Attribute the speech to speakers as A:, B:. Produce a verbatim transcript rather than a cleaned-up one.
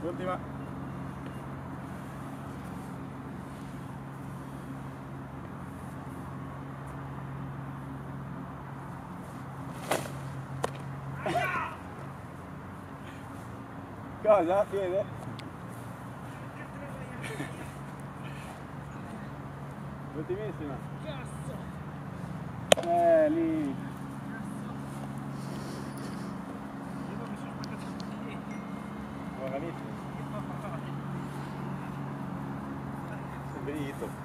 A: Ultima. Cosa? Piede? Ultimissima.
B: Cazzo!
A: Eh, lì. Buonissimo. Sei benito.